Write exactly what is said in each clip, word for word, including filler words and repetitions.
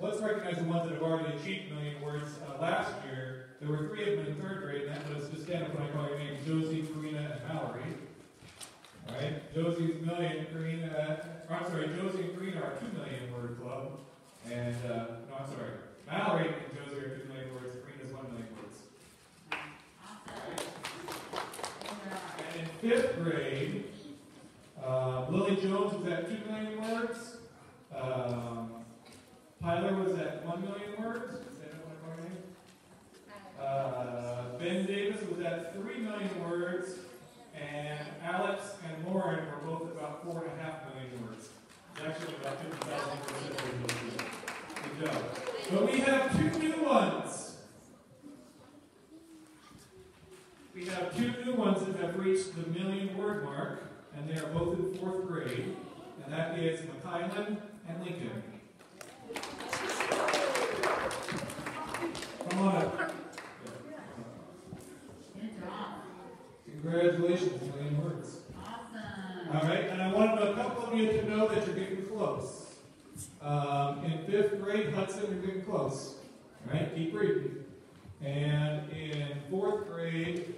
let's recognize the ones that have already achieved a million words. Uh, last year, there were three of them in third grade, and that was, just stand up when I call your name, Josie, Karina, and Mallory. All right, Josie's million, Karina, or I'm sorry, Josie and Karina are two million word club. And, uh, no, I'm sorry, Mallory and Josie are two million words, Karina's one million words. Right. And in fifth grade, uh, Lily Jones was at two million words. Um, Tyler was at one million words. Is that what I call your name? Uh, Ben Davis was at three million words. And Alex and Lauren were both about four and a half million words. It's actually about fifty thousand words. Good job. But we have two new ones. We have two new ones that have reached the million word mark, and they are both in fourth grade. And that is McKylan and Lincoln. Come on up. Congratulations, million words. Awesome. All right, and I wanted a couple of you to know that you're getting close. Um, in fifth grade, Hudson, you're getting close. All right, keep reading. And in fourth grade,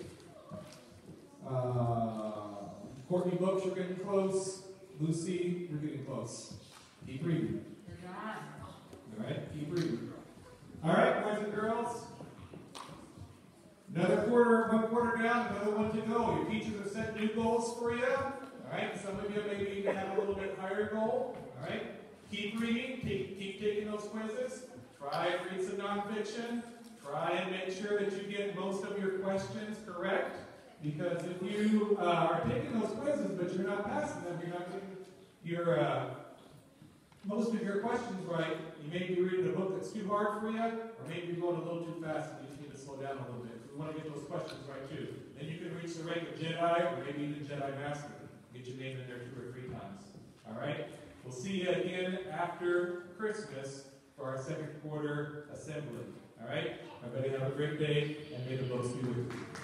uh, Courtney Books, you're getting close. Lucy, you're getting close. Keep reading. All right, keep reading. All right, boys and girls. Another quarter, one quarter down, another one to go. Your teachers have set new goals for you. All right, some of you maybe even have a little bit higher goal. All right, keep reading, keep, keep taking those quizzes. Try and read some nonfiction. Try and make sure that you get most of your questions correct. Because if you uh, are taking those quizzes but you're not passing them, you're not getting your uh, most of your questions right. You may be reading a book that's too hard for you, or maybe you're going a little too fast and you just need to slow down a little bit. We want to get those questions right too. Then you can reach the rank of Jedi, or maybe even Jedi Master. Get your name in there two or three times. All right? We'll see you again after Christmas for our second quarter assembly. All right? Everybody have a great day, and may the books be with you.